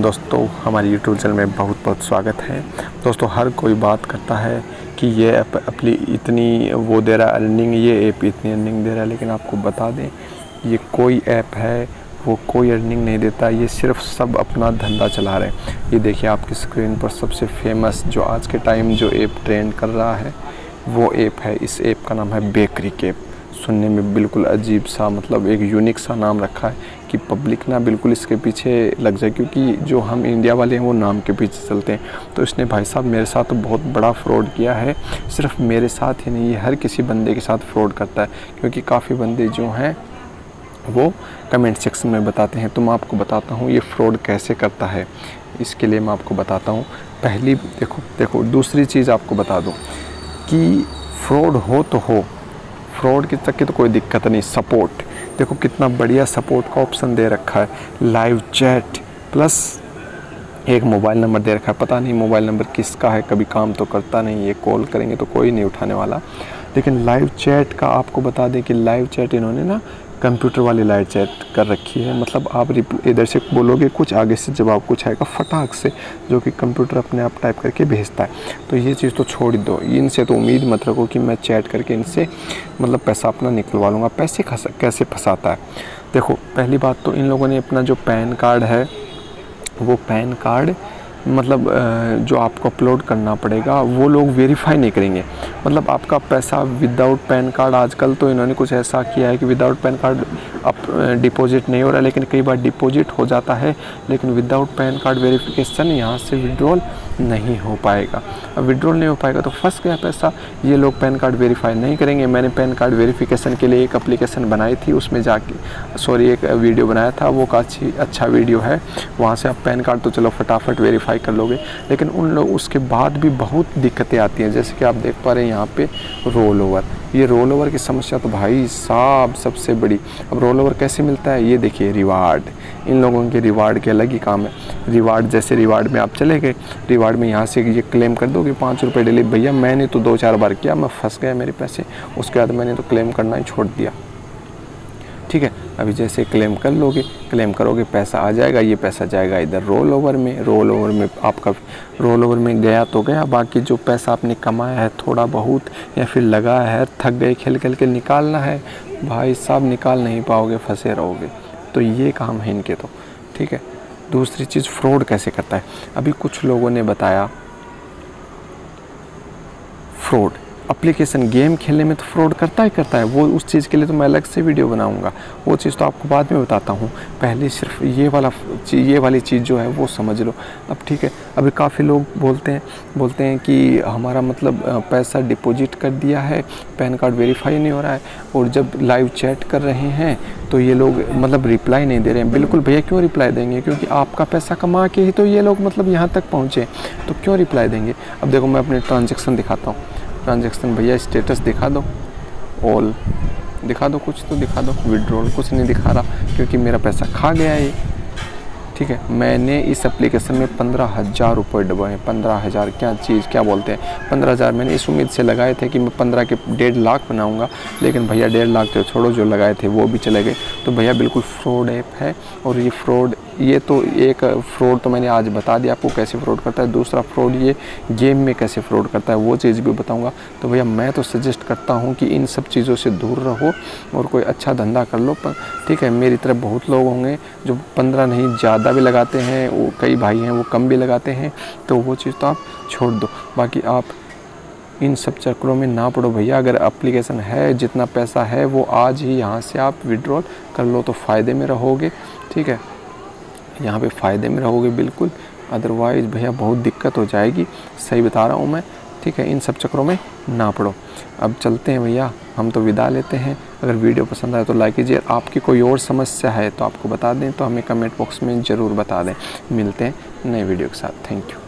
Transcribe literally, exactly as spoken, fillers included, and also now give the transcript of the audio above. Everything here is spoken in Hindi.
दोस्तों, हमारे यूट्यूब चैनल में बहुत बहुत स्वागत है। दोस्तों, हर कोई बात करता है कि ये ऐप अपनी इतनी वो दे रहा है अर्निंग, ये ऐप इतनी अर्निंग दे रहा है, लेकिन आपको बता दें ये कोई ऐप है वो कोई अर्निंग नहीं देता। ये सिर्फ सब अपना धंधा चला रहे हैं। ये देखिए आपकी स्क्रीन पर सबसे फेमस जो आज के टाइम जो ऐप ट्रेंड कर रहा है वो ऐप है। इस ऐप का नाम है बेकरिक ऐप। सुनने में बिल्कुल अजीब सा, मतलब एक यूनिक सा नाम रखा है कि पब्लिक ना बिल्कुल इसके पीछे लग जाए, क्योंकि जो हम इंडिया वाले हैं वो नाम के पीछे चलते हैं। तो इसने भाई साहब मेरे साथ तो बहुत बड़ा फ्रॉड किया है। सिर्फ मेरे साथ ही नहीं, ये हर किसी बंदे के साथ फ्रॉड करता है, क्योंकि काफ़ी बंदे जो हैं वो कमेंट सेक्शन में बताते हैं। तो मैं आपको बताता हूँ ये फ्रॉड कैसे करता है। इसके लिए मैं आपको बताता हूँ। पहली देखो देखो दूसरी चीज़ आपको बता दूँ कि फ्रॉड हो तो हो, फ्रॉड की तक की तो कोई दिक्कत नहीं। सपोर्ट देखो कितना बढ़िया सपोर्ट का ऑप्शन दे रखा है। लाइव चैट प्लस एक मोबाइल नंबर दे रखा है। पता नहीं मोबाइल नंबर किसका है, कभी काम तो करता नहीं। ये कॉल करेंगे तो कोई नहीं उठाने वाला। लेकिन लाइव चैट का आपको बता दें कि लाइव चैट इन्होंने ना कंप्यूटर वाली लाइव चैट कर रखी है। मतलब आप इधर से बोलोगे कुछ, आगे से जवाब कुछ आएगा फटाक से, जो कि कंप्यूटर अपने आप टाइप करके भेजता है। तो ये चीज़ तो छोड़ दो। इनसे तो उम्मीद मत रखो कि मैं चैट करके इनसे मतलब पैसा अपना निकलवा लूँगा। पैसे कैसे फंसाता है देखो। पहली बात तो इन लोगों ने अपना जो पैन कार्ड है वो पैन कार्ड मतलब जो आपको अपलोड करना पड़ेगा वो लोग वेरीफाई नहीं करेंगे। मतलब आपका पैसा विदाउट पैन कार्ड, आजकल तो इन्होंने कुछ ऐसा किया है कि विदाउट पैन कार्ड अब डिपॉजिट नहीं हो रहा है, लेकिन कई बार डिपॉजिट हो जाता है, लेकिन विदाउट पैन कार्ड वेरिफिकेशन यहाँ से विड्रॉल नहीं हो पाएगा। अब विड्रॉल नहीं हो पाएगा तो फंस गया पैसा। ये लोग पैन कार्ड वेरीफाई नहीं करेंगे। मैंने पैन कार्ड वेरिफिकेशन के लिए एक एप्लीकेशन बनाई थी, उसमें जाके सॉरी एक वीडियो बनाया था, वो काफ़ी अच्छा वीडियो है। वहाँ से आप पैन कार्ड तो चलो फटाफट वेरीफाई कर लोगे, लेकिन उन लोग उसके बाद भी बहुत दिक्कतें आती हैं। जैसे कि आप देख पा रहे हैं यहाँ पे रोल ओवर, ये रोल ओवर की समस्या तो भाई साहब सबसे बड़ी। अब रोल ओवर कैसे मिलता है ये देखिए। रिवार्ड, इन लोगों के रिवार्ड के अलग ही काम है। रिवार्ड जैसे रिवार्ड में आप चले गए, रिवार्ड में यहाँ से ये क्लेम कर दोगे पाँच रुपये डेली। भैया मैंने तो दो चार बार किया, मैं फंस गया मेरे पैसे। उसके बाद मैंने तो क्लेम करना ही छोड़ दिया। ठीक है, अभी जैसे क्लेम कर लोगे, क्लेम करोगे पैसा आ जाएगा। ये पैसा जाएगा इधर रोल ओवर में। रोल ओवर में आपका रोल ओवर में गया तो गया, बाकी जो पैसा आपने कमाया है थोड़ा बहुत या फिर लगाया है, थक गए खेल खेल के निकालना है, भाई साहब निकाल नहीं पाओगे, फंसे रहोगे। तो ये काम है इनके तो। ठीक है, दूसरी चीज़ फ्रॉड कैसे करता है। अभी कुछ लोगों ने बताया फ्रॉड एप्लीकेशन गेम खेलने में तो फ्रॉड करता ही करता है। वो उस चीज़ के लिए तो मैं अलग से वीडियो बनाऊंगा, वो चीज़ तो आपको बाद में बताता हूँ। पहले सिर्फ ये वाला ये वाली चीज़ जो है वो समझ लो। अब ठीक है, अभी काफ़ी लोग बोलते हैं बोलते हैं कि हमारा मतलब पैसा डिपॉजिट कर दिया है, पैन कार्ड वेरीफाई नहीं हो रहा है, और जब लाइव चैट कर रहे हैं तो ये लोग मतलब रिप्लाई नहीं दे रहे हैं। बिल्कुल भैया, क्यों रिप्लाई देंगे? क्योंकि आपका पैसा कमा के ही तो ये लोग मतलब यहाँ तक पहुँचे, तो क्यों रिप्लाई देंगे। अब देखो मैं अपने ट्रांजेक्शन दिखाता हूँ। ट्रांजैक्शन भैया स्टेटस दिखा दो, ऑल दिखा दो, कुछ तो दिखा दो। विड्रॉल कुछ नहीं दिखा रहा, क्योंकि मेरा पैसा खा गया है। ठीक है, मैंने इस एप्लीकेशन में पंद्रह हज़ार रुपये डुबाए। पंद्रह हज़ार क्या चीज़, क्या बोलते हैं, पंद्रह हज़ार मैंने इस उम्मीद से लगाए थे कि मैं पंद्रह के डेढ़ लाख बनाऊंगा, लेकिन भैया डेढ़ लाख तो छोड़ो, जो लगाए थे वो भी चले गए। तो भैया बिल्कुल फ्रॉड ऐप है। और ये फ्रॉड, ये तो एक फ्रॉड तो मैंने आज बता दिया आपको कैसे फ्रॉड करता है। दूसरा फ्रॉड ये गेम में कैसे फ्रॉड करता है, वो चीज़ भी बताऊंगा। तो भैया मैं तो सजेस्ट करता हूँ कि इन सब चीज़ों से दूर रहो और कोई अच्छा धंधा कर लो। पर ठीक है, मेरी तरफ बहुत लोग होंगे जो पंद्रह नहीं ज़्यादा भी लगाते हैं, वो कई भाई हैं वो कम भी लगाते हैं, तो वो चीज़ तो आप छोड़ दो। बाकी आप इन सब चक्करों में ना पड़ो भैया। अगर एप्लीकेशन है, जितना पैसा है वो आज ही यहाँ से आप विड्रॉल कर लो तो फ़ायदे में रहोगे। ठीक है, यहाँ पे फ़ायदे में रहोगे बिल्कुल, अदरवाइज़ भैया बहुत दिक्कत हो जाएगी। सही बता रहा हूँ मैं। ठीक है, इन सब चक्करों में ना पड़ो। अब चलते हैं भैया, हम तो विदा लेते हैं। अगर वीडियो पसंद आए तो लाइक कीजिए। आपकी कोई और समस्या है तो आपको बता दें, तो हमें कमेंट बॉक्स में ज़रूर बता दें। मिलते हैं नए वीडियो के साथ। Thank you.